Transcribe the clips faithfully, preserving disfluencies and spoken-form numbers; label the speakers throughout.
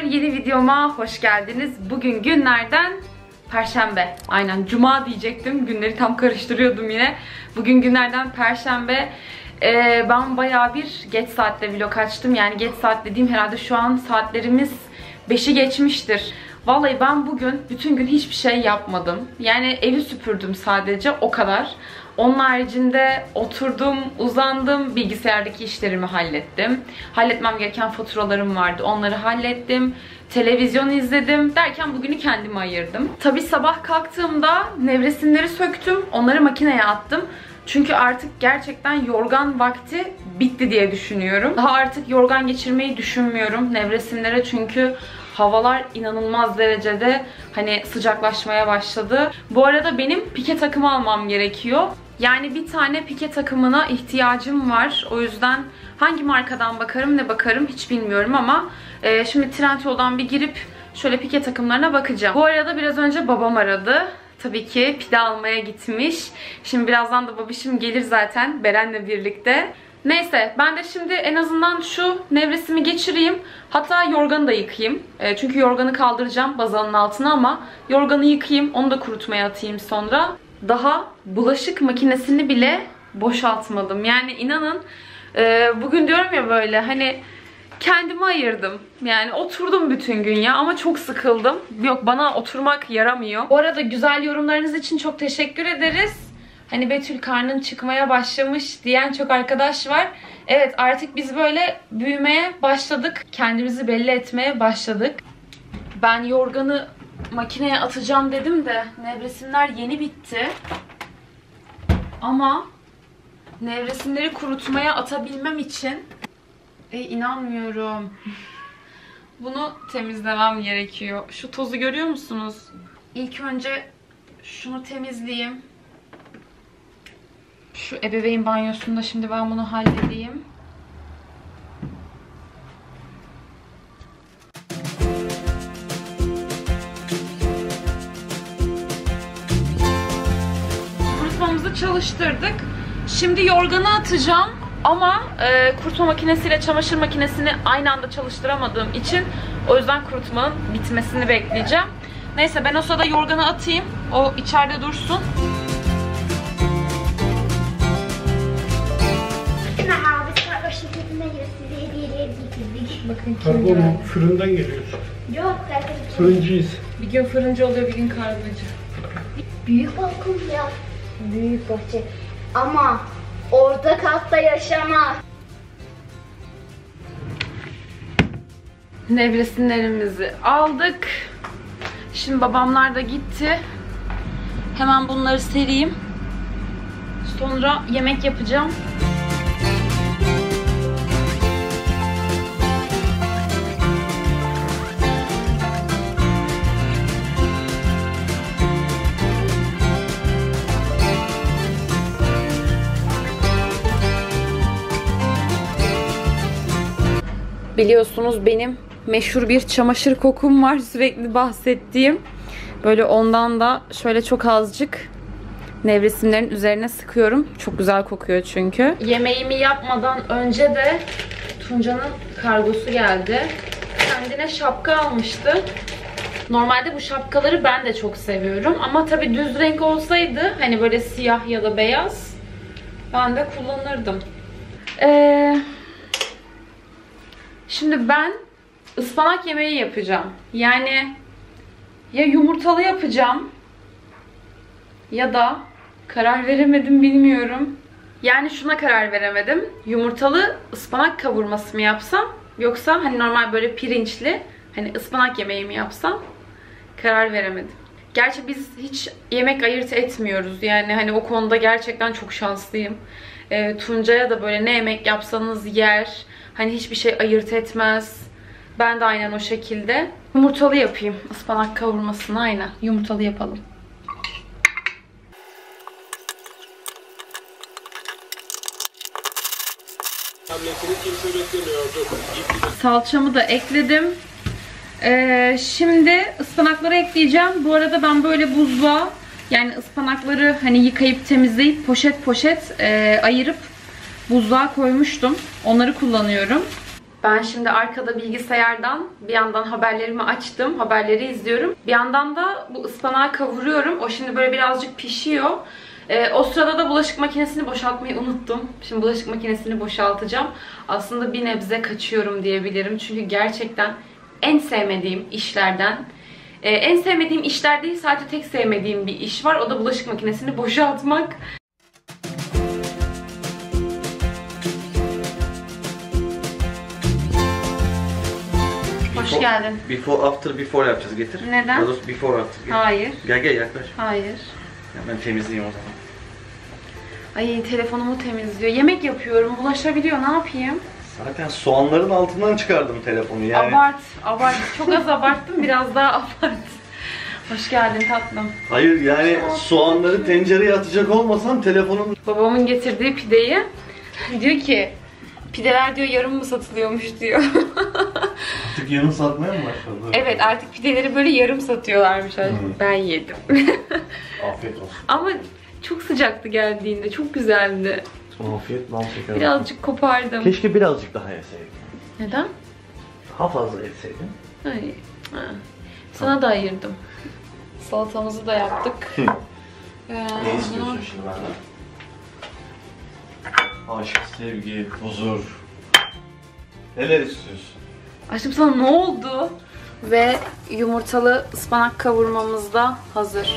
Speaker 1: yeni videoma hoş geldiniz. Bugün günlerden Perşembe. Aynen Cuma diyecektim. Günleri tam karıştırıyordum yine. Bugün günlerden Perşembe. Ee, ben bayağı bir geç saatte vlog açtım. Yani geç saat dediğim herhalde şu an saatlerimiz beşi geçmiştir. Vallahi ben bugün bütün gün hiçbir şey yapmadım. Yani evi süpürdüm sadece, o kadar. Onun haricinde oturdum, uzandım, bilgisayardaki işlerimi hallettim. Halletmem gereken faturalarım vardı, onları hallettim. Televizyon izledim derken bugünü kendime ayırdım. Tabii sabah kalktığımda nevresimleri söktüm, onları makineye attım. Çünkü artık gerçekten yorgan vakti bitti diye düşünüyorum. Daha artık yorgan geçirmeyi düşünmüyorum nevresimlere, çünkü havalar inanılmaz derecede hani sıcaklaşmaya başladı. Bu arada benim pike takımı almam gerekiyor. Yani bir tane pike takımına ihtiyacım var. O yüzden hangi markadan bakarım ne bakarım hiç bilmiyorum ama e, şimdi Trendyol'dan bir girip şöyle pike takımlarına bakacağım. Bu arada biraz önce babam aradı. Tabii ki pide almaya gitmiş. Şimdi birazdan da babişim gelir zaten Beren'le birlikte. Neyse, ben de şimdi en azından şu nevresimi geçireyim. Hatta yorganı da yıkayayım. E, çünkü yorganı kaldıracağım bazanın altına ama yorganı yıkayayım. Onu da kurutmaya atayım sonra. Daha bulaşık makinesini bile boşaltmadım. Yani inanın e, bugün diyorum ya böyle hani kendimi ayırdım. Yani oturdum bütün gün ya ama çok sıkıldım. Yok, bana oturmak yaramıyor. Bu arada güzel yorumlarınız için çok teşekkür ederiz. Hani Betül karnın çıkmaya başlamış diyen çok arkadaş var. Evet, artık biz böyle büyümeye başladık. Kendimizi belli etmeye başladık. Ben yorganı makineye atacağım dedim de nevresimler yeni bitti. Ama nevresimleri kurutmaya atabilmem için e, inanmıyorum. Bunu temizlemem gerekiyor. Şu tozu görüyor musunuz? İlk önce şunu temizleyeyim. Şu ebeveyn banyosunda şimdi ben bunu halledeyim. Kurutmamızı çalıştırdık. Şimdi yorganı atacağım. Ama e, kurutma makinesiyle çamaşır makinesini aynı anda çalıştıramadığım için o yüzden kurutmanın bitmesini bekleyeceğim. Neyse, ben o sırada yorganı atayım. O içeride dursun.
Speaker 2: Bakın kargo mu? Fırından geliyoruz.
Speaker 3: Yok,
Speaker 2: fırıncıyız.
Speaker 1: Bir gün fırıncı oluyor, bir gün kargocu.
Speaker 3: Büyük balkon ya. Büyük bahçe. Ama orta katta yaşama.
Speaker 1: Nevresimlerimizi aldık. Şimdi babamlar da gitti. Hemen bunları sereyim. Sonra yemek yapacağım. Biliyorsunuz benim meşhur bir çamaşır kokum var, sürekli bahsettiğim. Böyle ondan da şöyle çok azıcık nevresimlerin üzerine sıkıyorum. Çok güzel kokuyor çünkü. Yemeğimi yapmadan önce de Tunca'nın kargosu geldi. Kendine şapka almıştı. Normalde bu şapkaları ben de çok seviyorum. Ama tabii düz renk olsaydı, hani böyle siyah ya da beyaz, ben de kullanırdım. Eee... Şimdi ben ıspanak yemeği yapacağım. Yani ya yumurtalı yapacağım ya da karar veremedim, bilmiyorum. Yani şuna karar veremedim. Yumurtalı ıspanak kavurması mı yapsam yoksa hani normal böyle pirinçli hani ıspanak yemeği mi yapsam, karar veremedim. Gerçi biz hiç yemek ayırt etmiyoruz. Yani hani o konuda gerçekten çok şanslıyım. E, Tunca'ya da böyle ne yemek yapsanız yer. Hani hiçbir şey ayırt etmez. Ben de aynen o şekilde. Yumurtalı yapayım. Ispanak kavurmasını aynen yumurtalı yapalım. Salçamı da ekledim. Ee, şimdi ıspanakları ekleyeceğim. Bu arada ben böyle buzluğa, yani ıspanakları hani yıkayıp temizleyip poşet poşet e, ayırıp buzluğa koymuştum. Onları kullanıyorum. Ben şimdi arkada bilgisayardan bir yandan haberlerimi açtım. Haberleri izliyorum. Bir yandan da bu ıspanağı kavuruyorum. O şimdi böyle birazcık pişiyor. Ee, o sırada da bulaşık makinesini boşaltmayı unuttum. Şimdi bulaşık makinesini boşaltacağım. Aslında bir nebze kaçıyorum diyebilirim. Çünkü gerçekten en sevmediğim işlerden, e, en sevmediğim işler değil, sadece tek sevmediğim bir iş var. O da bulaşık makinesini boşaltmak. Hoş geldin.
Speaker 4: Before, after, before yapacağız. Getir.
Speaker 1: Neden?
Speaker 4: Daha before, after. Getir.
Speaker 1: Hayır.
Speaker 4: Gel gel yaklaş.
Speaker 1: Hayır.
Speaker 4: Ya ben temizleyeyim o zaman.
Speaker 1: Ay telefonumu temizliyor. Yemek yapıyorum. Bulaşabiliyor. Ne yapayım?
Speaker 4: Zaten soğanların altından çıkardım telefonu yani.
Speaker 1: Abart. Abart. Çok az abarttım. Biraz daha abart. Hoş geldin tatlım.
Speaker 4: Hayır yani soğanları tencereye atacak olmasam telefonun...
Speaker 1: Babamın getirdiği pideyi diyor ki pideler diyor yarım mı satılıyormuş diyor.
Speaker 4: Artık yarım satmaya mı başladı?
Speaker 1: Evet artık pideleri böyle yarım satıyorlarmış. Hmm. Ben yedim.
Speaker 4: Afiyet olsun.
Speaker 1: Ama çok sıcaktı geldiğinde. Çok güzeldi.
Speaker 4: Afiyet bal şeker.
Speaker 1: Birazcık kopardım.
Speaker 4: Keşke birazcık daha yeseydin.
Speaker 1: Neden?
Speaker 4: Daha fazla yeseydin.
Speaker 1: Ay. Ha. Sana da ayırdım. Salatamızı da yaptık.
Speaker 4: Hı.
Speaker 1: Ee,
Speaker 4: Ne istiyorsun şimdi benden? Aşk, sevgi, huzur. Neler istiyorsun?
Speaker 1: Aşkım sana ne oldu? Ve yumurtalı ıspanak kavurmamız da hazır.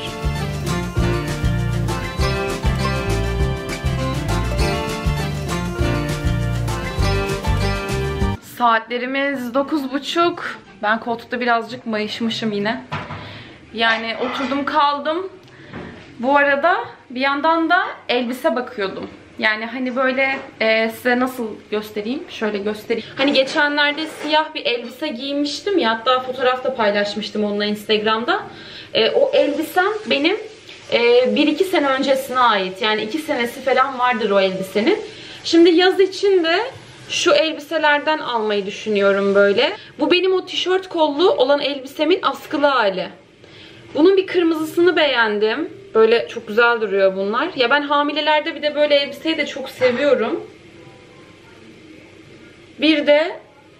Speaker 1: Saatlerimiz dokuz buçuk. Ben koltukta birazcık mayışmışım yine. Yani oturdum kaldım. Bu arada bir yandan da elbise bakıyordum. Yani hani böyle e, size nasıl göstereyim? Şöyle göstereyim. Hani geçenlerde siyah bir elbise giymiştim ya. Hatta fotoğrafta paylaşmıştım onunla Instagram'da. E, o elbisem benim e, bir iki sene öncesine ait. Yani iki senesi falan vardır o elbisenin. Şimdi yaz için de şu elbiselerden almayı düşünüyorum böyle. Bu benim o tişört kollu olan elbisemin askılı hali. Bunun bir kırmızısını beğendim. Böyle çok güzel duruyor bunlar. Ya ben hamilelerde bir de böyle elbiseyi de çok seviyorum. Bir de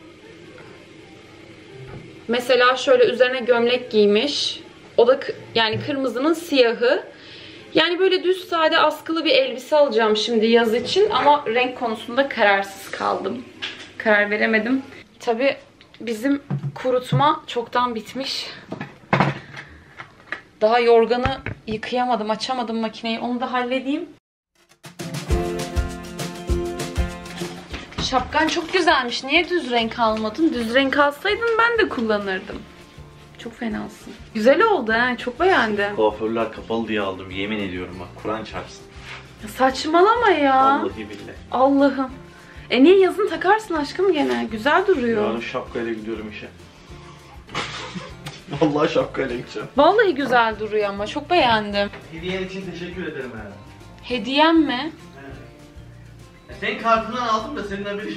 Speaker 1: mesela şöyle üzerine gömlek giymiş. O da yani kırmızının siyahı. Yani böyle düz sade askılı bir elbise alacağım şimdi yaz için. Ama renk konusunda kararsız kaldım. Karar veremedim. Tabii bizim kurutma çoktan bitmiş. Daha yorganı yıkayamadım, açamadım makineyi. Onu da halledeyim. Şapkan çok güzelmiş. Niye düz renk almadın? Düz renk alsaydın ben de kullanırdım. Çok fenasın. Güzel oldu ha. Çok beğendim.
Speaker 4: Kuaförler kapalı diye aldım. Yemin ediyorum bak. Kur'an çarpsın.
Speaker 1: Saçmalama ya.
Speaker 4: Vallahi billahi.
Speaker 1: Allah'ım. E niye yazın takarsın aşkım gene? Güzel duruyor.
Speaker 4: Yarın şapkayla gidiyorum işe. Vallahi şapkayla gideceğim.
Speaker 1: Vallahi güzel duruyor ama çok beğendim.
Speaker 4: Hediyen için teşekkür ederim yani.
Speaker 1: Hediyem mi?
Speaker 4: Evet. Senin kartından aldım da senin haberi.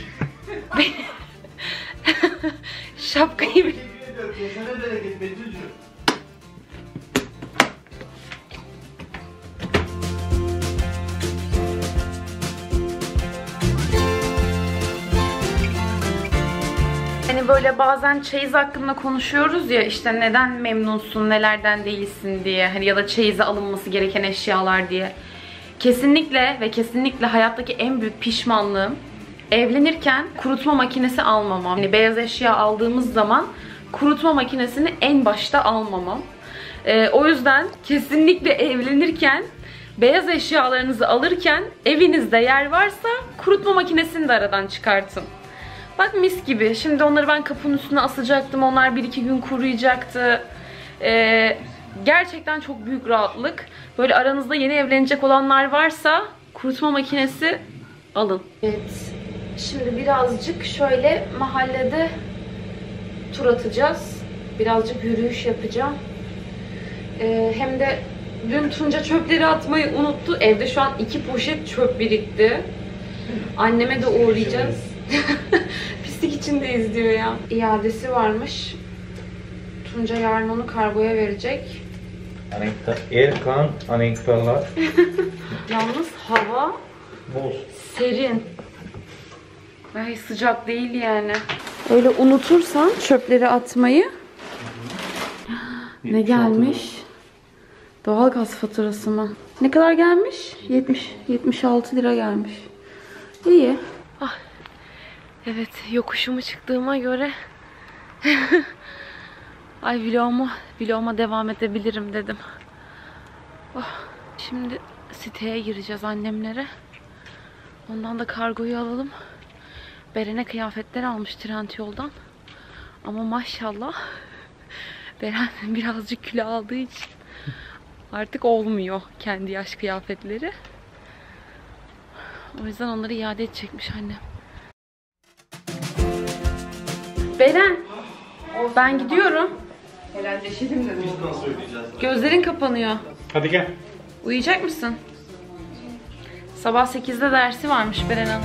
Speaker 1: Şapkayı...
Speaker 4: Teşekkür ediyorum. Kesene bereket Betül'cüğüm.
Speaker 1: Hani böyle bazen çeyiz hakkında konuşuyoruz ya, işte neden memnunsun, nelerden değilsin diye, hani ya da çeyize alınması gereken eşyalar diye. Kesinlikle ve kesinlikle hayattaki en büyük pişmanlığım evlenirken kurutma makinesi almamam. Yani beyaz eşya aldığımız zaman kurutma makinesini en başta almamam. Ee, o yüzden kesinlikle evlenirken beyaz eşyalarınızı alırken evinizde yer varsa kurutma makinesini de aradan çıkartın. Bak mis gibi. Şimdi onları ben kapının üstüne asacaktım. Onlar bir iki gün kuruyacaktı. Ee, gerçekten çok büyük rahatlık. Böyle aranızda yeni evlenecek olanlar varsa kurutma makinesi alın. Evet. Şimdi birazcık şöyle mahallede tur atacağız. Birazcık yürüyüş yapacağım. Ee, hem de dün Tunca çöpleri atmayı unuttu. Evde şu an iki poşet çöp birikti. Anneme de uğrayacağız. Pislik içindeyiz diyor ya. İadesi varmış. Tunca yarın onu kargoya verecek.
Speaker 5: Anahtar, Erkan anahtarlar.
Speaker 1: Yalnız hava
Speaker 5: Boz.
Speaker 1: serin. Ay sıcak değil yani. Öyle unutursan çöpleri atmayı. Ne gelmiş? Doğalgaz faturası mı? Ne kadar gelmiş? yetmiş yetmiş altı lira gelmiş. İyi. Ah. Evet, yokuşumu çıktığıma göre ay vloguma, vloguma devam edebilirim dedim. Oh. Şimdi siteye gireceğiz annemlere. Ondan da kargoyu alalım. Beren'e kıyafetler almış Trendyol'dan. Ama maşallah Beren birazcık kilo aldığı için artık olmuyor kendi yaş kıyafetleri. O yüzden onları iade edecekmiş annem. Beren, ben gidiyorum. Helalleşelim dedim.
Speaker 4: Biz nasıl ödeyeceğiz?
Speaker 1: Gözlerin kapanıyor.
Speaker 5: Hadi gel.
Speaker 1: Uyuyacak mısın? Sabah sekizde dersi varmış Beren Hanım.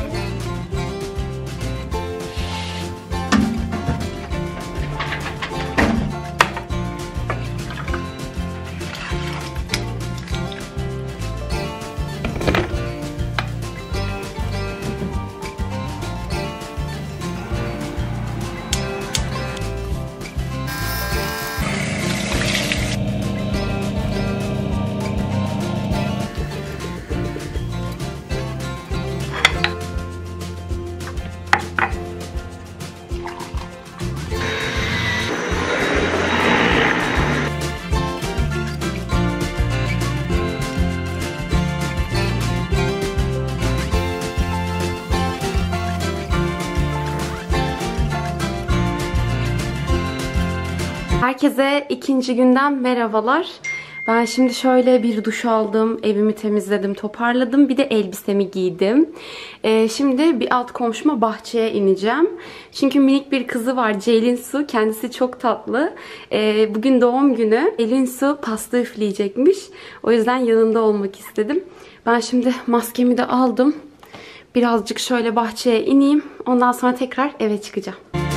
Speaker 1: Herkese ikinci günden merhabalar. Ben şimdi şöyle bir duş aldım, evimi temizledim, toparladım. Bir de elbisemi giydim. Ee, şimdi bir alt komşuma bahçeye ineceğim. Çünkü minik bir kızı var, Ceylin Su. Kendisi çok tatlı. Ee, bugün doğum günü. Ceylin Su pasta üfleyecekmiş. O yüzden yanında olmak istedim. Ben şimdi maskemi de aldım. Birazcık şöyle bahçeye ineyim. Ondan sonra tekrar eve çıkacağım.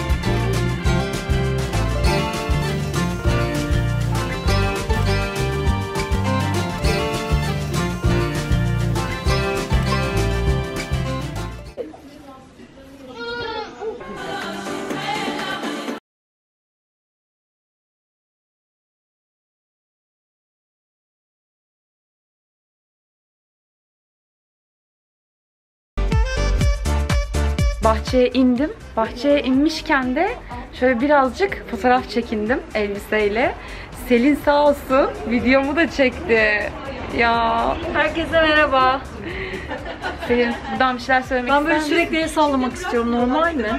Speaker 1: Bahçeye indim. Bahçeye inmişken de şöyle birazcık fotoğraf çekindim elbiseyle. Selin sağ olsun videomu da çekti. Ya herkese merhaba. Selin buradan bir şeyler söylemek ister misin?
Speaker 6: Ben böyle sürekli el sallamak istiyorum. Normal mi?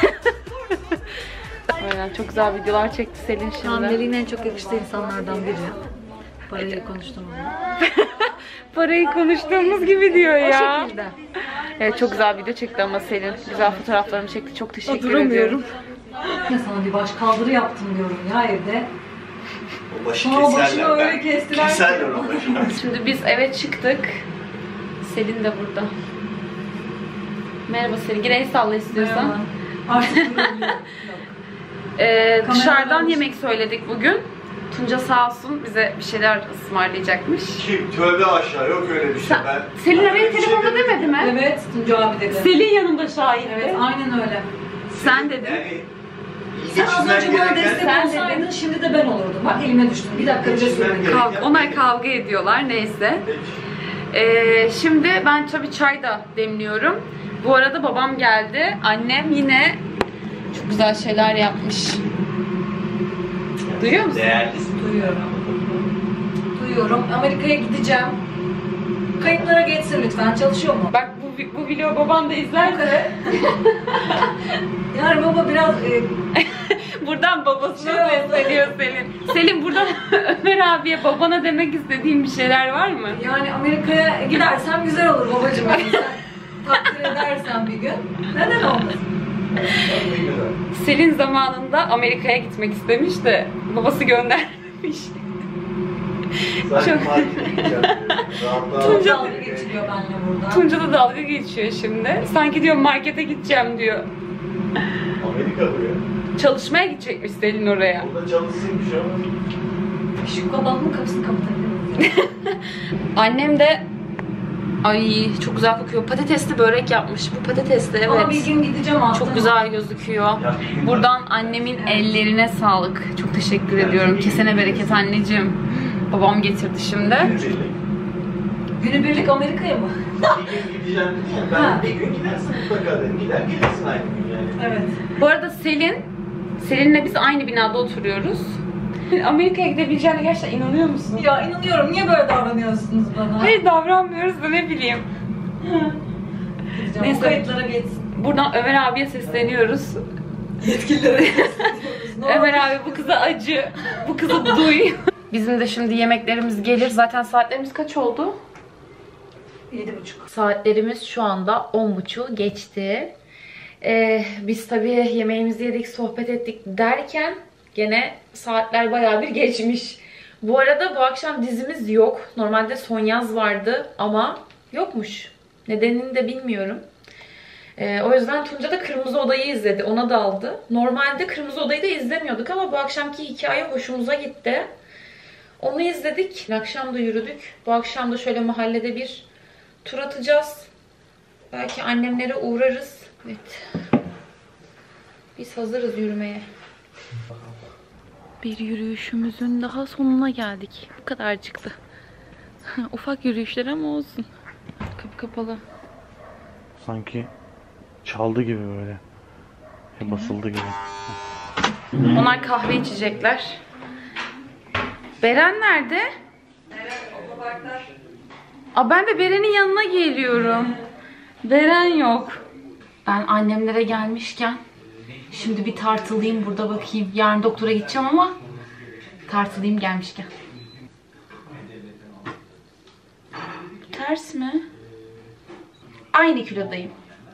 Speaker 1: Aynen, çok güzel videolar çekti Selin şimdi.
Speaker 6: Hamile'nin en çok yakıştığı insanlardan biri. Parayı konuştum onu.
Speaker 1: Parayı konuştuğumuz gibi diyor ya.
Speaker 6: O şekilde.
Speaker 1: Evet, çok güzel video çekti ama Selin. Güzel fotoğraflarımı çekti. Çok teşekkür
Speaker 6: Duramıyorum.
Speaker 1: ediyorum.
Speaker 6: Ya sana bir baş kaldırı yaptım diyorum ya evde.
Speaker 4: O başı
Speaker 6: Aa, başımı
Speaker 4: keserler.
Speaker 6: öyle
Speaker 4: ben.
Speaker 6: kestiler.
Speaker 4: Keserler o başı.
Speaker 1: Şimdi biz eve çıktık. Selin de burada. Merhaba Selin. Yine el salla istiyorsan.
Speaker 6: Merhaba. Artık durabiliyorum.
Speaker 1: Ee,
Speaker 6: Kameralar
Speaker 1: dışarıdan
Speaker 6: olmuş.
Speaker 1: yemek söyledik bugün. Tunca sağ olsun bize bir şeyler ısmarlayacakmış.
Speaker 4: Kim? Tövbe aşağı, yok öyle bir şey.
Speaker 1: Sen-
Speaker 4: Ben,
Speaker 1: Selin
Speaker 4: ben
Speaker 1: arayıp
Speaker 4: öyle bir şey
Speaker 1: telefonda
Speaker 4: demedim.
Speaker 1: demedi mi?
Speaker 6: Evet, Tunca abi dedi.
Speaker 1: Selin yanımda şahit.
Speaker 6: Evet, aynen öyle.
Speaker 1: Sen dedin.
Speaker 4: Yani iyi
Speaker 6: Sen az önce
Speaker 4: geçinmen
Speaker 6: bana
Speaker 4: gereken...
Speaker 6: destek
Speaker 1: Sen
Speaker 6: olsaydın
Speaker 1: dedin.
Speaker 6: şimdi de ben olurdum. Bak elime düştüm. Bir dakika bir de
Speaker 4: Geçinmen
Speaker 6: söyleyeyim.
Speaker 4: gereken-
Speaker 1: Kav- onlar kavga ediyorlar neyse.
Speaker 4: Peki.
Speaker 1: Ee, şimdi ben tabii çay da demliyorum. Bu arada babam geldi. Annem yine çok güzel şeyler yapmış. Duyuyor musun?
Speaker 4: Değerlisin.
Speaker 6: Duyuyorum. Duyuyorum. Amerika'ya gideceğim. Kayıtlara geçsin lütfen. Çalışıyor mu?
Speaker 1: Bak bu, bu video baban da izlerse
Speaker 6: Yani baba biraz e,
Speaker 1: buradan babasına
Speaker 6: Şey oldu.
Speaker 1: sesleniyor Selin. Selin buradan Ömer abiye babana demek istediğin bir şeyler var mı?
Speaker 6: yani Amerika'ya gidersem güzel olur babacığım. Yani sen takdir edersen bir gün. Neden olmasın?
Speaker 1: Selin zamanında Amerika'ya gitmek istemiş de babası göndermemiş.
Speaker 4: Sanki
Speaker 1: Çok-
Speaker 4: markete gideceğim diyor. Daha- daha-
Speaker 1: Tunca-
Speaker 6: Dalga geçiliyor benimle burada.
Speaker 1: Tunca da dalga geçiyor şimdi. Sanki diyor markete gideceğim diyor.
Speaker 4: Amerika buraya.
Speaker 1: Çalışmaya gidecekmiş Selin oraya.
Speaker 4: Burada çalışsaymış ama.
Speaker 6: Şu kabak mı kapısını kapatabiliriz?
Speaker 1: Annem de Ay çok güzel kokuyor. Patatesli börek yapmış. Bu patatesli evet.
Speaker 6: Ama bir gün gideceğim altına.
Speaker 1: Çok güzel gözüküyor. Buradan annemin ellerine sağlık. Çok teşekkür ediyorum. Kesene bereket anneciğim. Babam getirdi şimdi.
Speaker 6: Günübirlik Amerika'ya mı?
Speaker 4: Bir gün gideceğim. Ben bir gün gidersin mutlaka dedim. Gider gelirsin aynı gün yani.
Speaker 6: Evet.
Speaker 1: Bu arada Selin, Selin'le biz aynı binada oturuyoruz. Amerika'ya gidebileceğine gerçekten inanıyor musun?
Speaker 6: Ya inanıyorum. Niye böyle davranıyorsunuz bana?
Speaker 1: Hayır davranmıyoruz da ne bileyim.
Speaker 6: Neyse.
Speaker 1: Neyse.
Speaker 6: Bu kayıtlara geçsin.
Speaker 1: Buradan Ömer abiye sesleniyoruz.
Speaker 6: Yetkililere sesleniyoruz. Ne
Speaker 1: Ömer
Speaker 6: oldu?
Speaker 1: abi bu kıza acı, bu kızı duy. Bizim de şimdi yemeklerimiz gelir. Zaten saatlerimiz kaç oldu?
Speaker 6: Yedi buçuk.
Speaker 1: Saatlerimiz şu anda on buçuğu geçti. Ee, biz tabii yemeğimizi yedik, sohbet ettik derken gene saatler bayağı bir geçmiş. Bu arada bu akşam dizimiz yok. Normalde Son Yaz vardı ama yokmuş. Nedenini de bilmiyorum. Ee, o yüzden Tunca da Kırmızı Oda'yı izledi. Ona daldı. Normalde Kırmızı Oda'yı da izlemiyorduk ama bu akşamki hikaye hoşumuza gitti. Onu izledik. Akşam da yürüdük. Bu akşam da şöyle mahallede bir tur atacağız. Belki annemlere uğrarız. Evet. Biz hazırız yürümeye. Bir yürüyüşümüzün daha sonuna geldik. Bu kadarcıktı. Ufak yürüyüşler ama olsun. Kapı kapalı.
Speaker 4: Sanki çaldı gibi böyle. Basıldı gibi.
Speaker 1: Onlar kahve içecekler. Beren nerede? Aa, ben de Beren'in yanına geliyorum. Beren yok. Ben annemlere gelmişken şimdi bir tartılayım burada bakayım. Yarın doktora gideceğim ama tartılayım gelmişken. Ters mi? Aynı kilodayım.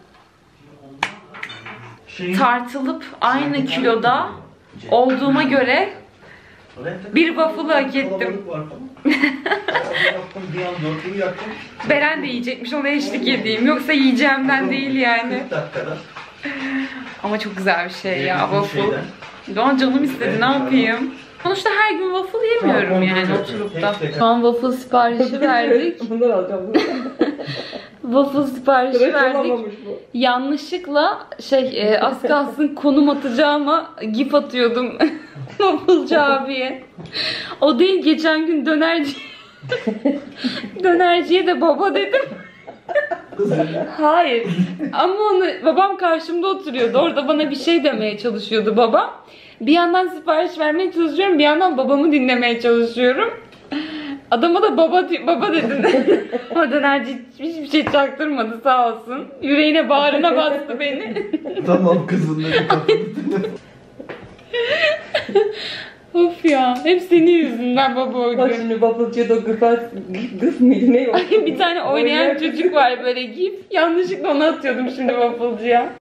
Speaker 1: Tartılıp aynı kiloda olduğuma göre bir waffle hak ettim. Beren de yiyecekmiş, ona eşlik edeyim. Yoksa yiyeceğimden değil yani. Ama çok güzel bir şey ya waffle. Doğan canım istedi, ne yapayım? Sonuçta her gün waffle yemiyorum yani oturup da. Şu an waffle siparişi verdik.
Speaker 6: Bundan alacağım.
Speaker 1: Waffle siparişi verdik. Yanlışlıkla şey e, az kalsın konum atacağıma gif atıyordum wafflecı abiye. O değil, geçen gün dönerci dönerciye de baba dedim. Hayır. Ama onu babam karşımda oturuyordu. Orada bana bir şey demeye çalışıyordu babam. Bir yandan sipariş vermeye çalışıyorum, bir yandan babamı dinlemeye çalışıyorum. Adama da baba baba dedim. Ama dönerci hiçbir şey çaktırmadı sağ olsun. Yüreğine bağrına bastı beni.
Speaker 4: Tamam kızım.
Speaker 1: Of ya, hep senin yüzünden baba o
Speaker 7: Bak
Speaker 1: gün.
Speaker 7: şimdi wafflecıya da gıfat gıf mıydı ne o?
Speaker 1: Bir tane oynayan çocuk var böyle gif. Yanlışlıkla onu atıyordum şimdi wafflecıya.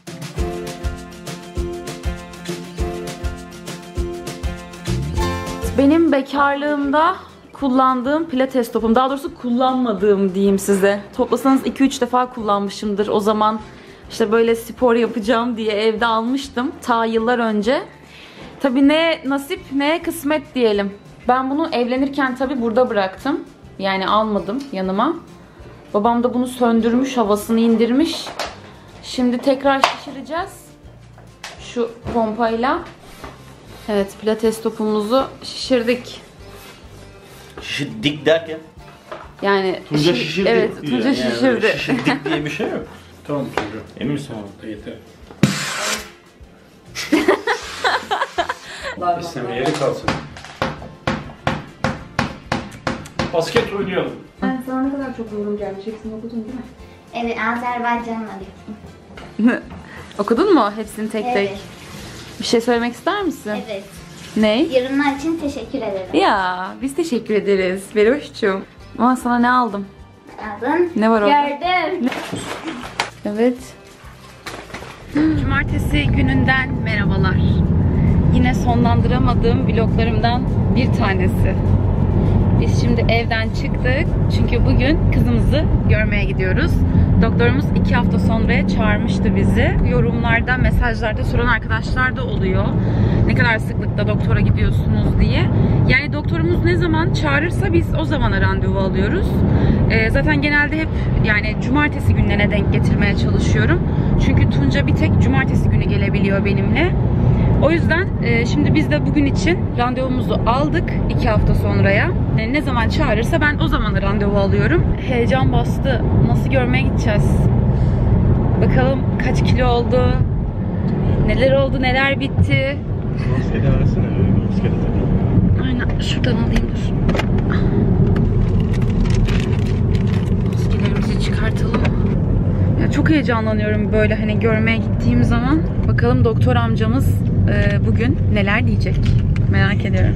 Speaker 1: Benim bekarlığımda kullandığım pilates topum. Daha doğrusu kullanmadığım diyeyim size. Toplasanız iki üç defa kullanmışımdır. O zaman işte böyle spor yapacağım diye evde almıştım. Ta yıllar önce. Tabii ne nasip ne kısmet diyelim. Ben bunu evlenirken tabii burada bıraktım. Yani almadım yanıma. Babam da bunu söndürmüş, havasını indirmiş. Şimdi tekrar şişireceğiz. Şu pompayla. Evet, pilates topumuzu şişirdik.
Speaker 4: Şişirdik derken?
Speaker 1: Yani
Speaker 4: Tunca
Speaker 1: şi-
Speaker 4: şişirdi.
Speaker 1: Evet,
Speaker 4: diyor.
Speaker 1: Tunca
Speaker 4: Yani
Speaker 1: şişirdi.
Speaker 4: Şişirdik diye bir şey yok.
Speaker 2: Tamam çocuğum.
Speaker 4: Emin misin?
Speaker 2: Tamam yeter. İsteme yeri kalsın. Basket oynayalım.
Speaker 1: Ben sana ne kadar çok yorum geleceksin, okudun değil mi?
Speaker 3: Evet, Azerbaycan'la gittim.
Speaker 1: Okudun mu hepsini tek tek?
Speaker 3: Evet.
Speaker 1: Bir şey söylemek ister misin?
Speaker 3: Evet.
Speaker 1: Ne?
Speaker 3: Yorumlar için teşekkür ederim.
Speaker 1: Ya biz teşekkür ederiz Beroş'cum. Ama sana ne aldım?
Speaker 3: Aldın.
Speaker 1: Ne var orada?
Speaker 3: Gördüm.
Speaker 1: Evet. Cumartesi gününden merhabalar. Yine sonlandıramadığım vloglarımdan bir tanesi. Biz şimdi evden çıktık. Çünkü bugün kızımızı görmeye gidiyoruz. Doktorumuz iki hafta sonraya çağırmıştı bizi. Yorumlarda, mesajlarda soran arkadaşlar da oluyor. Ne kadar sıklıkla doktora gidiyorsunuz diye. Yani doktorumuz ne zaman çağırırsa biz o zamana randevu alıyoruz. Ee, zaten genelde hep yani cumartesi günlerine denk getirmeye çalışıyorum. Çünkü Tunca bir tek cumartesi günü gelebiliyor benimle. O yüzden e, şimdi biz de bugün için randevumuzu aldık iki hafta sonraya. E, ne zaman çağırırsa ben o zaman randevu alıyorum. Heyecan bastı. Nasıl görmeye gideceğiz? Bakalım kaç kilo oldu? Neler oldu? Neler bitti?
Speaker 5: Maskede arasana. Maskede tabii.
Speaker 1: Aynen. Şuradan alayım dur. Maskelerimizi çıkartalım. Ya çok heyecanlanıyorum böyle hani görmeye gittiğim zaman. Bakalım doktor amcamız e, bugün neler diyecek. Merak ediyorum.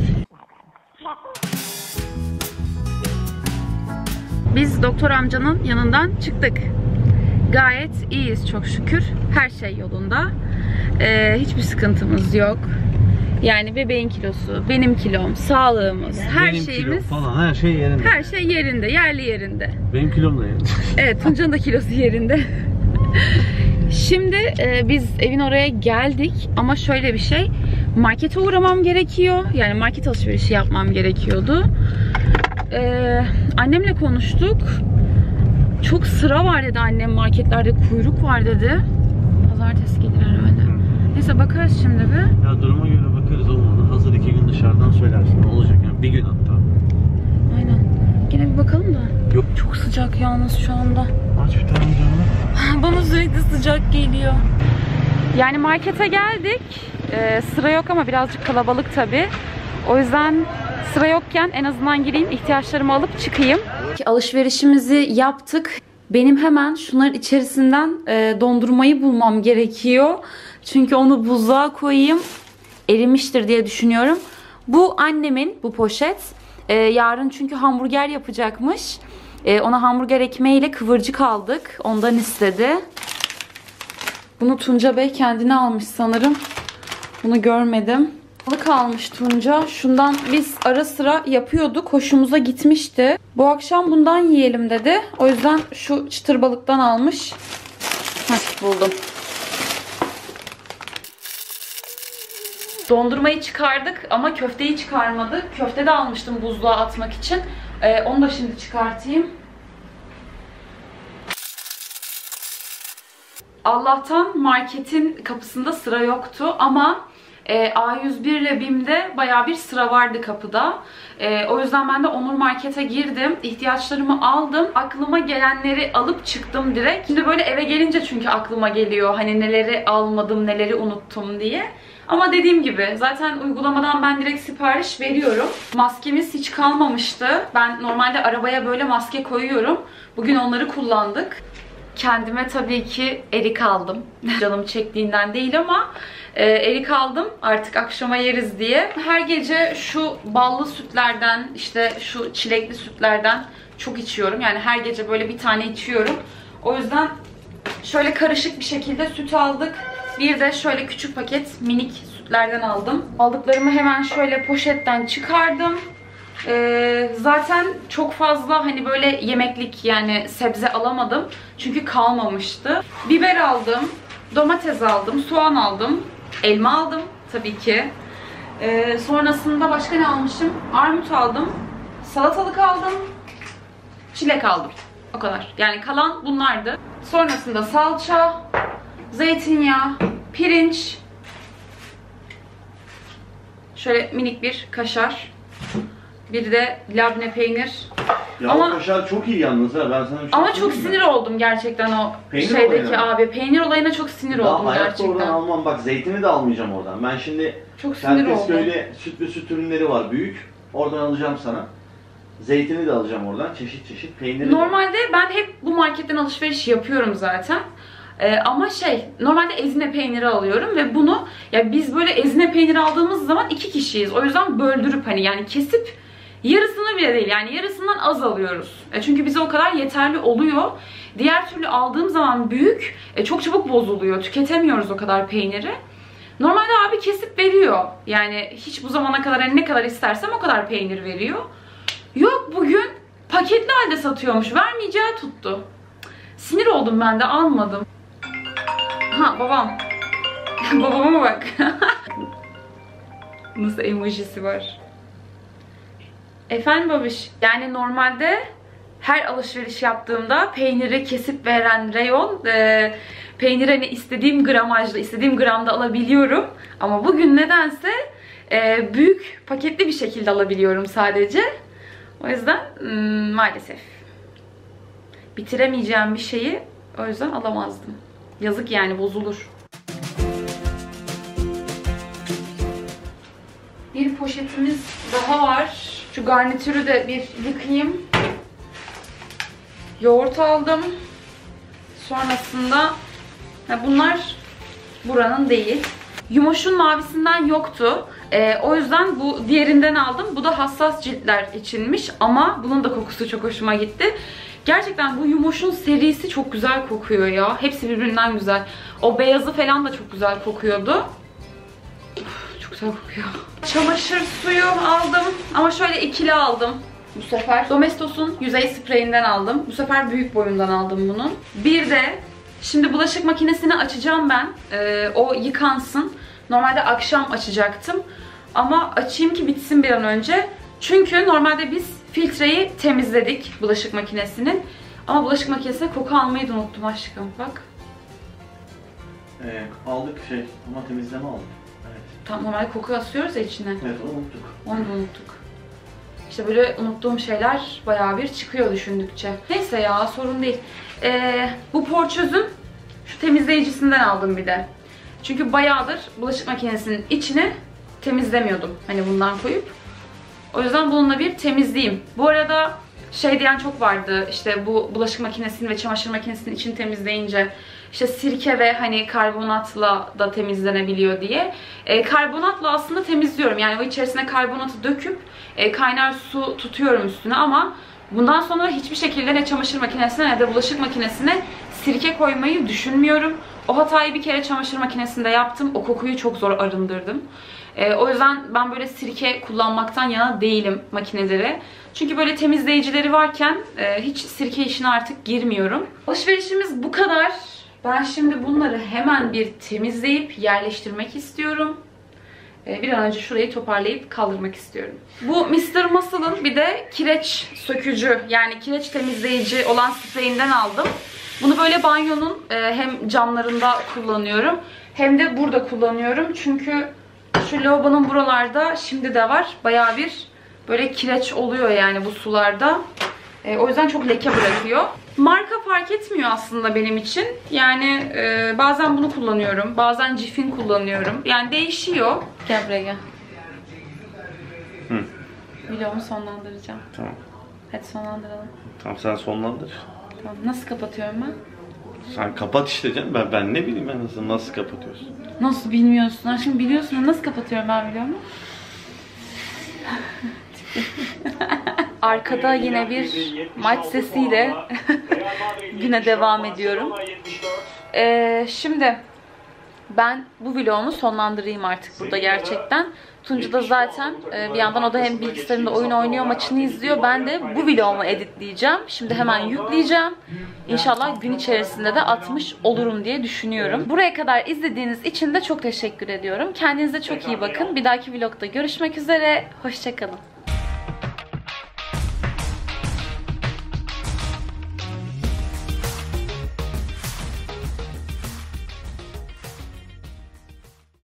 Speaker 1: Biz doktor amcanın yanından çıktık. Gayet iyiyiz çok şükür. Her şey yolunda. E, hiçbir sıkıntımız yok. Yani bebeğin kilosu, benim kilom, sağlığımız, her
Speaker 5: Benim
Speaker 1: şeyimiz
Speaker 5: kilo falan her şey yerinde.
Speaker 1: her şey yerinde, yerli yerinde.
Speaker 5: Benim kilom da yerinde.
Speaker 1: Evet, Tunca'nın da kilosu yerinde. Şimdi e, biz evin oraya geldik ama şöyle bir şey, markete uğramam gerekiyor. Yani market alışverişi yapmam gerekiyordu. Ee, annemle konuştuk. Çok sıra var dedi annem, marketlerde kuyruk var dedi. Pazartesi gelir herhalde. Neyse bakarız şimdi bir.
Speaker 5: Ya duruma göre bakarız, olmadı. Hazır iki gün dışarıdan söylersin. Ne olacak yani, bir gün hatta.
Speaker 1: Aynen. Gene bir bakalım da.
Speaker 5: Yok.
Speaker 1: Çok sıcak yalnız şu anda.
Speaker 5: Aç bir tane canım.
Speaker 1: Bana sürekli sıcak geliyor. Yani markete geldik. Ee, sıra yok ama birazcık kalabalık tabii. O yüzden sıra yokken en azından gireyim, ihtiyaçlarımı alıp çıkayım. Alışverişimizi yaptık. Benim hemen şunların içerisinden e, dondurmayı bulmam gerekiyor. Çünkü onu buzluğa koyayım. Erimiştir diye düşünüyorum. Bu annemin bu poşet. Ee, yarın çünkü hamburger yapacakmış. Ee, ona hamburger ekmeğiyle kıvırcık aldık. Ondan istedi. Bunu Tunca Bey kendine almış sanırım. Bunu görmedim. Balık almış Tunca. Şundan biz ara sıra yapıyorduk. Hoşumuza gitmişti. Bu akşam bundan yiyelim dedi. O yüzden şu çıtır balıktan almış. Heh, buldum. Dondurmayı çıkardık ama köfteyi çıkarmadık. Köfte de almıştım buzluğa atmak için. Ee, onu da şimdi çıkartayım. Allah'tan marketin kapısında sıra yoktu ama e, A yüz bir ile BİM'de bayağı bir sıra vardı kapıda. E, o yüzden ben de Onur Market'e girdim. İhtiyaçlarımı aldım. Aklıma gelenleri alıp çıktım direkt. Şimdi böyle eve gelince çünkü aklıma geliyor. Hani neleri almadım, neleri unuttum diye. Ama dediğim gibi zaten uygulamadan ben direkt sipariş veriyorum. Maskemiz hiç kalmamıştı. Ben normalde arabaya böyle maske koyuyorum. Bugün onları kullandık. Kendime tabii ki erik aldım. Canım çektiğinden değil ama e, erik aldım. Artık akşama yeriz diye. Her gece şu ballı sütlerden, işte şu çilekli sütlerden çok içiyorum. Yani her gece böyle bir tane içiyorum. O yüzden şöyle karışık bir şekilde süt aldık. Bir de şöyle küçük paket minik sütlerden aldım. Aldıklarımı hemen şöyle poşetten çıkardım. Ee, zaten çok fazla hani böyle yemeklik yani sebze alamadım. Çünkü kalmamıştı. Biber aldım, domates aldım, soğan aldım, elma aldım tabii ki. Ee, sonrasında başka ne almışım? Armut aldım, salatalık aldım, çilek aldım. O kadar. Yani kalan bunlardı. Sonrasında salça, zeytinyağı, pirinç, şöyle minik bir kaşar, bir de labne peynir.
Speaker 4: Ya
Speaker 1: ama
Speaker 4: o kaşar çok iyi yalnız ha, ben sana bir şey
Speaker 1: ama çok
Speaker 4: söyleyeyim mi?
Speaker 1: sinir oldum gerçekten o
Speaker 4: Peynir
Speaker 1: şeydeki
Speaker 4: olayına mı?
Speaker 1: abi. Peynir olayına çok sinir
Speaker 4: Daha
Speaker 1: oldum
Speaker 4: hayatta
Speaker 1: gerçekten.
Speaker 4: oradan almam, bak zeytini de almayacağım oradan. Ben şimdi
Speaker 1: Çok sinir oldum.
Speaker 4: Sertesköy'de süt ve süt ürünleri var büyük. Oradan alacağım sana. Zeytini de alacağım oradan, çeşit çeşit peyniri.
Speaker 1: Normalde ben hep bu marketten alışveriş yapıyorum zaten. Ee, ama şey, normalde ezine peyniri alıyorum ve bunu ya biz böyle ezine peyniri aldığımız zaman iki kişiyiz. O yüzden böldürüp hani yani kesip yarısını bile değil yani yarısından az alıyoruz. E çünkü bize o kadar yeterli oluyor. Diğer türlü aldığım zaman büyük, e çok çabuk bozuluyor. Tüketemiyoruz o kadar peyniri. Normalde abi kesip veriyor. Yani hiç bu zamana kadar hani ne kadar istersem o kadar peynir veriyor. Yok, bugün paketli halde satıyormuş. Vermeyeceği tuttu. Sinir oldum ben de, almadım. Ha, babam. Babama bak. Nasıl emojisi var. Efendim babiş. Yani normalde her alışveriş yaptığımda peyniri kesip veren reyon, e, peyniri hani istediğim gramajda, istediğim gramda alabiliyorum. Ama bugün nedense e, büyük paketli bir şekilde alabiliyorum sadece. O yüzden hmm, maalesef bitiremeyeceğim bir şeyi o yüzden alamazdım. Yazık yani, bozulur. Bir poşetimiz daha var. Şu garnitürü de bir yıkayayım. Yoğurt aldım. Sonrasında ha, bunlar buranın değil. Yumoş'un mavisinden yoktu. Ee, o yüzden bu diğerinden aldım. Bu da hassas ciltler içinmiş ama bunun da kokusu çok hoşuma gitti. Gerçekten bu Yumoş'un serisi çok güzel kokuyor ya. Hepsi birbirinden güzel. O beyazı falan da çok güzel kokuyordu. Uf, çok güzel kokuyor. Çamaşır suyu aldım ama şöyle ikili aldım bu sefer. Domestos'un yüzey spreyinden aldım. Bu sefer büyük boyundan aldım bunun. Bir de şimdi bulaşık makinesini açacağım ben. Ee, o yıkansın. Normalde akşam açacaktım. Ama açayım ki bitsin bir an önce. Çünkü normalde biz filtreyi temizledik bulaşık makinesinin. Ama bulaşık makinesine koku almayı da unuttum aşkım. Bak.
Speaker 4: Ee, aldık şey ama temizleme aldık. Evet.
Speaker 1: Tam normalde koku asıyoruz ya içine.
Speaker 4: Evet, onu unuttuk.
Speaker 1: Onu da unuttuk. İşte böyle unuttuğum şeyler bayağı bir çıkıyor düşündükçe. Neyse ya, sorun değil. Ee, bu Porçöz'ün şu temizleyicisinden aldım bir de. Çünkü bayağıdır bulaşık makinesinin içini temizlemiyordum. Hani bundan koyup. O yüzden bununla bir temizleyeyim. Bu arada şey diyen çok vardı. İşte bu bulaşık makinesinin ve çamaşır makinesinin içini temizleyince işte sirke ve hani karbonatla da temizlenebiliyor diye. E, karbonatla aslında temizliyorum. Yani o içerisine karbonatı döküp e, kaynar su tutuyorum üstüne ama bundan sonra hiçbir şekilde ne çamaşır makinesine ne de bulaşık makinesine sirke koymayı düşünmüyorum. O hatayı bir kere çamaşır makinesinde yaptım. O kokuyu çok zor arındırdım. Ee, o yüzden ben böyle sirke kullanmaktan yana değilim makineleri. Çünkü böyle temizleyicileri varken e, hiç sirke işine artık girmiyorum. Alışverişimiz bu kadar. Ben şimdi bunları hemen bir temizleyip yerleştirmek istiyorum. Ee, bir an önce şurayı toparlayıp kaldırmak istiyorum. Bu mister Muscle'ın bir de kireç sökücü, yani kireç temizleyici olan spreyinden aldım. Bunu böyle banyonun e, hem camlarında kullanıyorum hem de burada kullanıyorum. Çünkü şu lavabonun buralarda şimdi de var. Bayağı bir böyle kireç oluyor yani bu sularda. E, o yüzden çok leke bırakıyor. Marka fark etmiyor aslında benim için. Yani e, bazen bunu kullanıyorum. Bazen Cif'in kullanıyorum. Yani değişiyor. Gel buraya gel.
Speaker 5: Hı.
Speaker 1: Vlogumu sonlandıracağım.
Speaker 5: Tamam.
Speaker 1: Hadi sonlandıralım.
Speaker 5: Tamam, sen sonlandır.
Speaker 1: Tamam. Nasıl kapatıyorum ben?
Speaker 5: Sen kapat işte canım. Ben, ben ne bileyim ben nasıl, nasıl kapatıyorsun.
Speaker 1: Nasıl bilmiyorsun? Ha, şimdi biliyorsun. Nasıl kapatıyorum ben vlogumu? Arkada yine bir maç sesiyle güne devam ediyorum. Ee, şimdi ben bu vlogumu sonlandırayım artık burada gerçekten. Tuncu da zaten bir yandan o da hem bilgisayarında oyun oynuyor, maçını izliyor. Ben de bu vlogumu editleyeceğim. Şimdi hemen yükleyeceğim. İnşallah gün içerisinde de atmış olurum diye düşünüyorum. Buraya kadar izlediğiniz için de çok teşekkür ediyorum. Kendinize çok iyi bakın. Bir dahaki vlogda görüşmek üzere. Hoşça kalın.